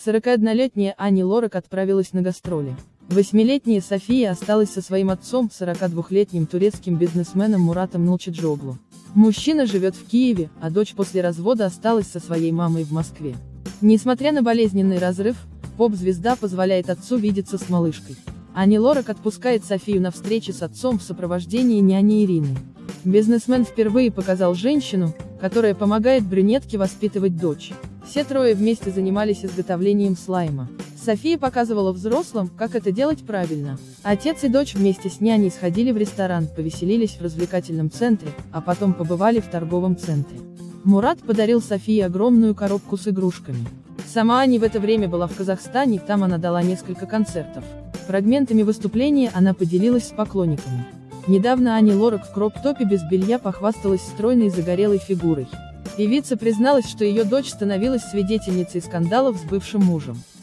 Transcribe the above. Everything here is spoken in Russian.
41-летняя Ани Лорак отправилась на гастроли. 8-летняя София осталась со своим отцом, 42-летним турецким бизнесменом Муратом Нылчыджоглу. Мужчина живет в Киеве, а дочь после развода осталась со своей мамой в Москве. Несмотря на болезненный разрыв, поп-звезда позволяет отцу видеться с малышкой. Ани Лорак отпускает Софию на встречи с отцом в сопровождении няни Ирины. Бизнесмен впервые показал женщину, которая помогает брюнетке воспитывать дочь. Все трое вместе занимались изготовлением слайма. София показывала взрослым, как это делать правильно. Отец и дочь вместе с няней сходили в ресторан, повеселились в развлекательном центре, а потом побывали в торговом центре. Мурат подарил Софии огромную коробку с игрушками. Сама Ани в это время была в Казахстане, там она дала несколько концертов. Фрагментами выступления она поделилась с поклонниками. Недавно Ани Лорак в кроп-топе без белья похвасталась стройной загорелой фигурой. Певица призналась, что ее дочь становилась свидетельницей скандалов с бывшим мужем.